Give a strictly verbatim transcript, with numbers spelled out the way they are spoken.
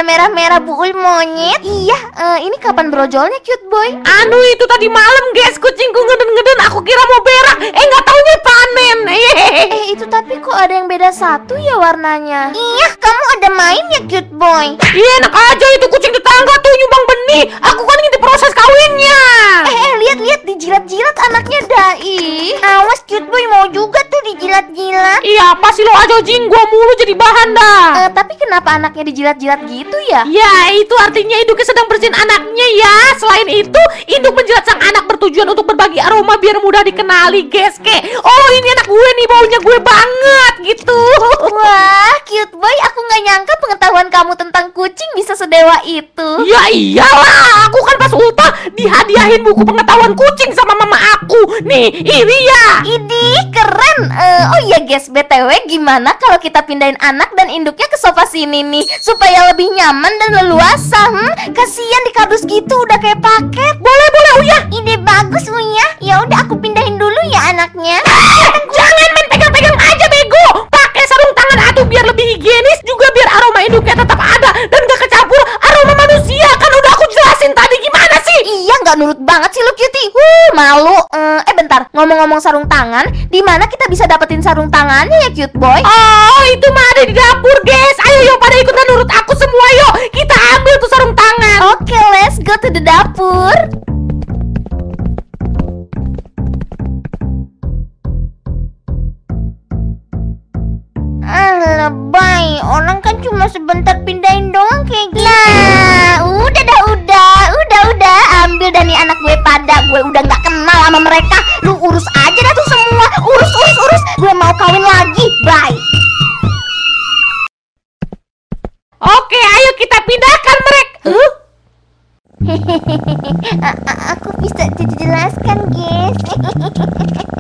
ada merah-merah buul monyet. Iya, uh, ini kapan brojolnya cute boy? Anu itu tadi malam guys, kucingku ngeden-ngeden, aku kira mau berak, eh nggak taunya panen. Eh itu tapi kok ada yang beda satu ya warnanya? Iya, kamu ada main ya cute boy? Iya enak aja, itu kucing tetangga tuh nyumbang benih, aku kan ini proses kawinnya. Eh, eh lihat-lihat dijilat-jilat anaknya Dai. Awas cute boy, mau juga tuh dijilat-jilat. Iya apa sih lo aja jing, gua mulu jadi bahan dah. Uh, tapi kenapa anaknya dijilat-jilat gitu ya? Ya itu artinya induknya sedang bersihin anaknya ya. Selain itu induk menjilat sang anak bertujuan untuk berbagi aroma biar mudah dikenali guys. Kayak oh ini anak gue nih, baunya gue banget gitu. Wah cute boy, aku nggak nyangka pengetahuan kamu tentang kucing bisa sedewa itu. Ya iyalah, aku kan pas ultah dihadiahin buku pengetahuan kucing sama mama aku. Nih ini ya. Idih keren. uh, Oh iya guys, B T W gimana kalau kita pindahin anak dan induknya ke sofa sini nih, supaya lebih nyaman dan leluasa. hmm? Kasian di kardus gitu udah kayak paket. Boleh boleh Uya. Ide bagus Uya. Ya udah aku pindahin dulu ya anaknya. Jangan main pegang-pegang aja bego. Pakai sarung tangan atuh biar lebih higienis, juga biar aroma induknya tetap ada dan gak kecampur aroma manusia. Kan udah aku jelasin tadi, gimana sih? Iya nggak nurut banget sih lu cutie. Huh malu. uh, Eh bentar, ngomong-ngomong sarung tangan, di mana kita bisa dapetin sarung tangannya ya cute boy? Oh itu mah ada di dapur guys. Ayo yuk pada ikutan nurut aku semua yuk. Kita ambil tuh sarung tangan. Oke, okay, let's go to the dapur. Ah, lebay. Orang kan cuma sebentar pindahin doang kayak gitu. Nah, udah dah, udah, udah, udah. Ambil dah nih anak gue pada. Gue udah nggak kenal sama mereka. Lu urus aja dah tuh semua. Urus, urus, urus. Gue mau kawin lagi. Bye. Oke, ayo kita pindahkan mereka. Huh? Aku bisa jelaskan, guys.